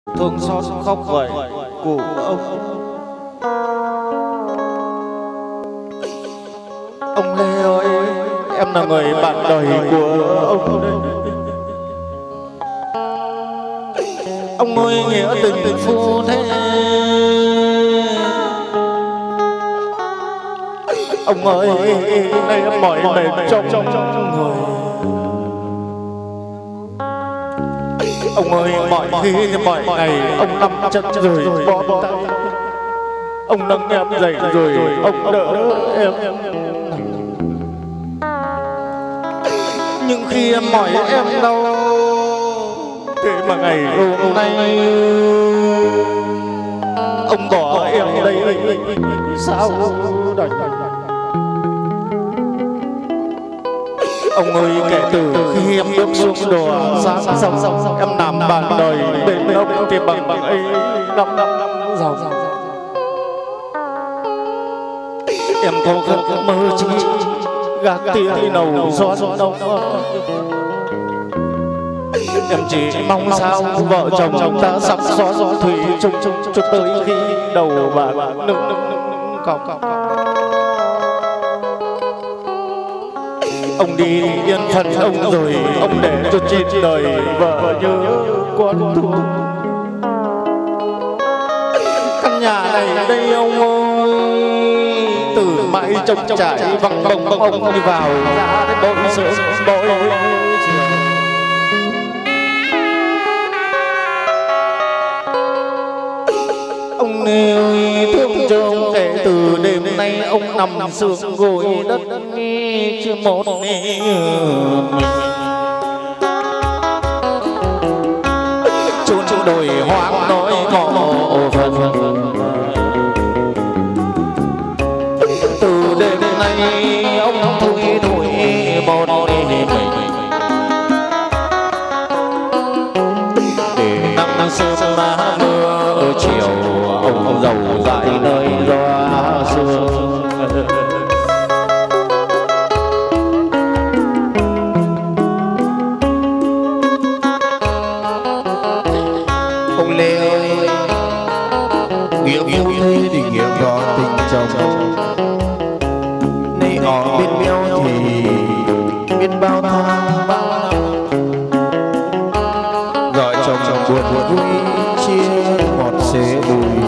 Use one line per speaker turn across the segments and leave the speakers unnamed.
thương xót khóc vậy của ông Lê ơi, em là người bạn đời của ông đây. Ông ơi nghĩa tình phu thế, ông ơi nay em mỏi mệt trong người. Ông ơi mọi khi mọi ngày ông nằm chân rồi bó tay, ông nâng em dậy rồi ông đỡ em. Nhưng khi em mỏi em đau, thế mà ngày hôm nay ông bỏ em đây sao đành. Ông ơi kể từ khi em bước xuống đò sáng xong em làm bạn đời bên ông thì bằng ấy 5 năm giàu. Em có giấc mơ chi gác tia nầu gió đông. Em chỉ mong sao vợ chồng ta sắp gió thủy chung cho tới khi đầu bạc nâng cọc. Ông đi yên phận ông rồi, ông để cho trên đời vợ như con thú. Căn nhà này đây ông ơi, từ mãi trông trải vắng bóng ông đi vào ra đến bội sớm bội chiều. Ông ơi thương cho ông kể từ đêm nay ông nằm sương gối đất chưa một mình. Chốn đồi hoang nói ngọ phần. Từ đêm nay ông thui một mình để nắng sớm má mưa chiều ông giàu dại nơi gió sương.
Ông Lê ơi, nghĩa vui thế thì nghĩa có tình chồng. Nay ở bên nhau thì biết bao tháng bao năm. Vợ chồng buồn vui chia một xế bùi.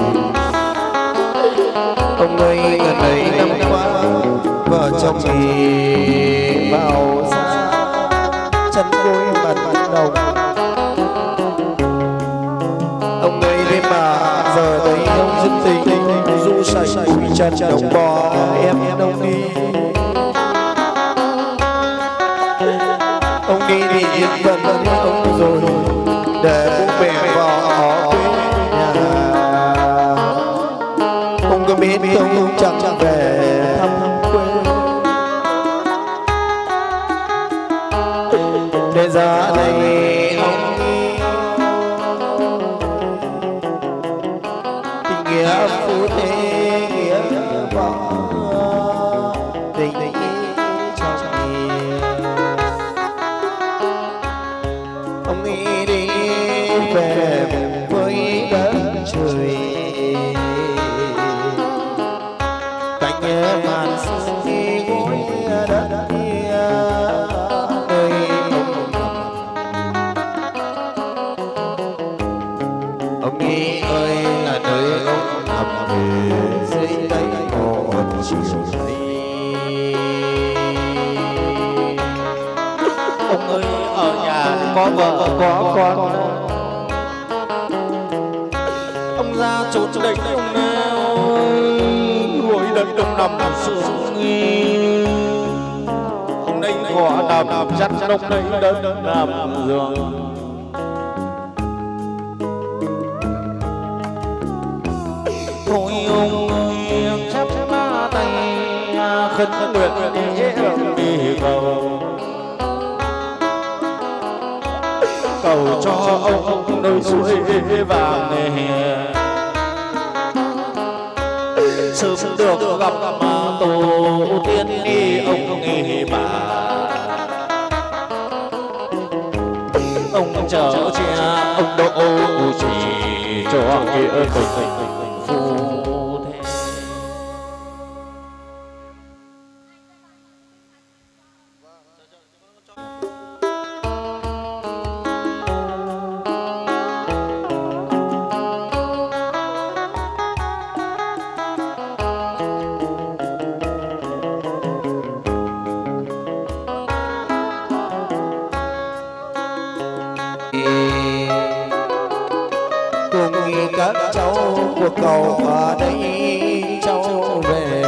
Ông ơi ngần ấy năm qua vợ chồng thì vào xa chân gối mặt đầu. Ông ơi thế mà giờ thấy ông dứt tình du sạch bụi chân đồng bò em đâu đi. Ông đi thì yên phận ông rồi để bố mẹ vợ ở quê nhà. Ông có biết ông chẳng về thăm quê. Để giờ này ông tình nghĩa phu thế nghĩa vợ tình trong nghĩa. Ông nghĩ đi về với đất trời, cánh màn sương đi gối đất kia nơi ông nghĩ ơi là nơi ông nằm dưới đây một chiều nay.
Ông ơi ở nhà có vợ có con, ông ra trốn đánh ông ơi ngồi đất ông nằm sương nghi. Ông đây có nằm chắt ông đây đất nằm giường. Thôi ông ơi chắp tay khấn nguyện ông đi cầu cho ông nơi suối vàng này sớm được gặp tổ tiên đi ông nghỉ bà. Ông chở che ông độ trì cho nghĩa tình phu thế.
Các cháu của cầu ở đây cháu về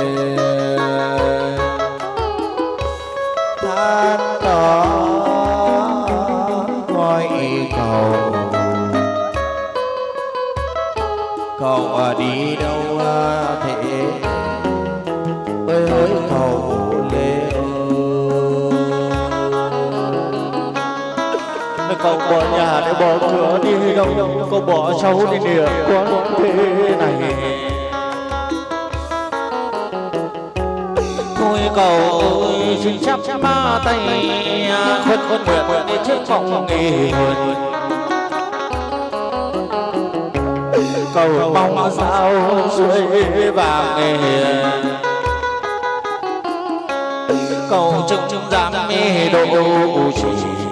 than đó ngôi cầu cầu ở đi đâu thế ơi ơi cầu lê
cậu bỏ nhà để bỏ cửa đi đâu, cậu bỏ cháu đi địa quán thế này. Thôi cậu ơi xin chắp ba tay khuất khuất nguyện đi trước phòng nghỉ hơn. Cầu mong sao suối vàng nghề cầu trông dám độ chỉ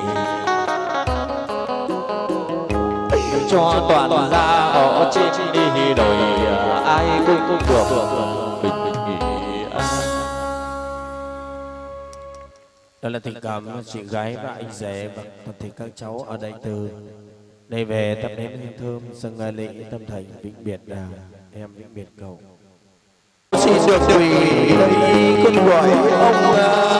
cho toàn ra ở trên đi đời ai cũng được bình bình an.
Đó là tình cảm chị gái và anh rể và toàn thể các cháu ở đại từ đây về tập đến hương thơm dâng lễ tâm thành vĩnh biệt đà em vĩnh biệt cầu. Xin được quỳ lấy con gọi ông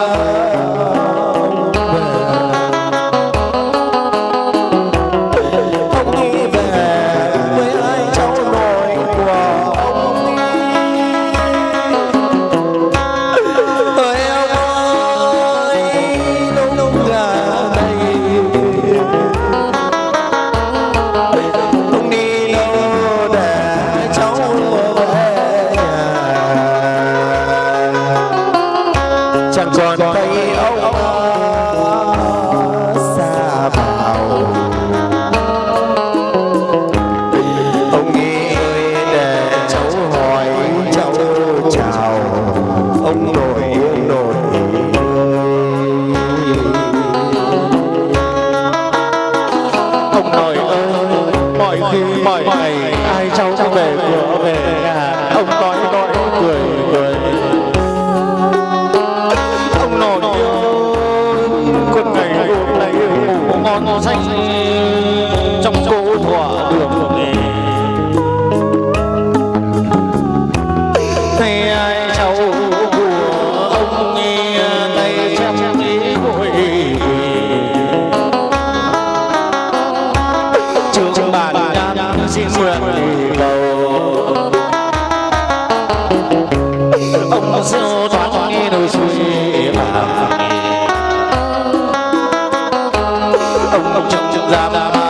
trong cố thỏa đường nghề tay ai cháu của ông nghe tay chăm nghĩ vội trường bản đam xin nguyện cầu ông sơ thoát nghe đôi suy vàng ông trong trường giam